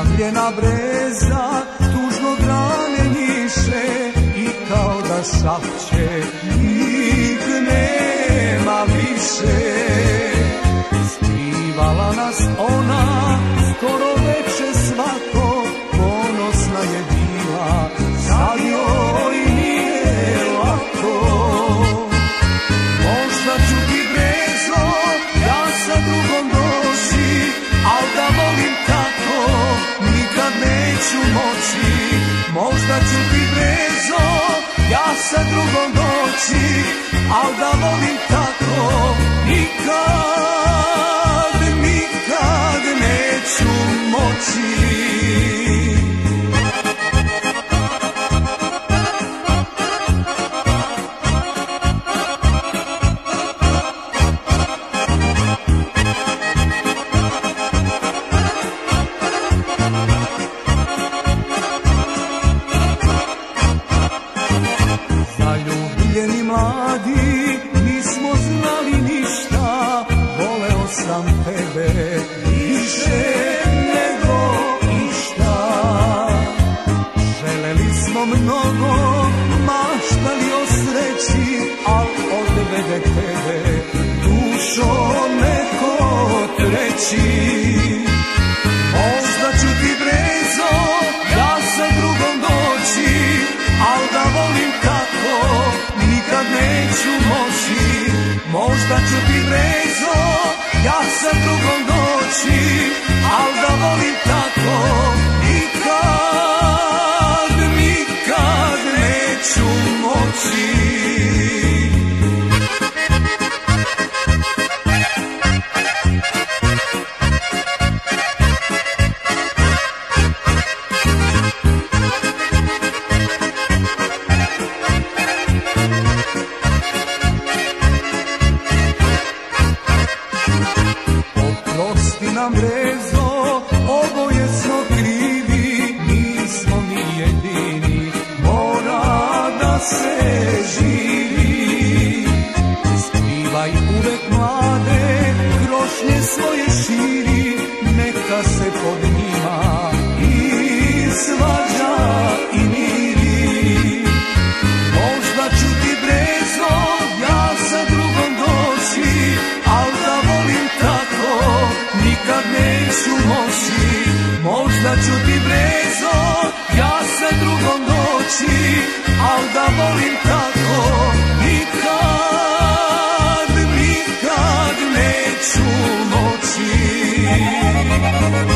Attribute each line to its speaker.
Speaker 1: Usamljena breza tužno grane njiše i kao da šapće ih nema više. Skrivala nas ona skoro veče svako, ponosna je bila, sad joj nije lako. Možda ću ti brezo ja sa drugom doći, al da volim tako nikad neću moći. Možda ću ti brezo ja sa drugom doći, al da volim tako nikad, nikad neću moći. Zaljubljeni mladi nismo znali ništa, voleo sam tebe više nego išta. Želeli smo mnogo, maštali o sreći, al odvede tebe dušo neko treći. Možda ću ti brezo ja sa drugom doći, al da volim tako nikad neću moći. Možda ću ti brezo ja sa drugom doći, al da volim tako nikad, nikad neću moći. Oprosti nam brezo, oboje smo krivi, nismo mi jedini, mora da se živi. Skrivaj uvek mlade, krošnje svoje širi, neka se pod njima i svađa i miri. Možda ću ti brezo ja sa drugom doći, al da volim tako nikad neću moći. Možda ću ti brezo ja sa drugom doći, al da volim tako nikad, nikad neću moći.